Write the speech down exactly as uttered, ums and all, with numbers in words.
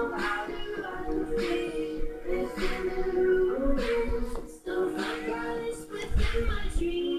how do I feel? It's in the room. Snowflake is within my dreams.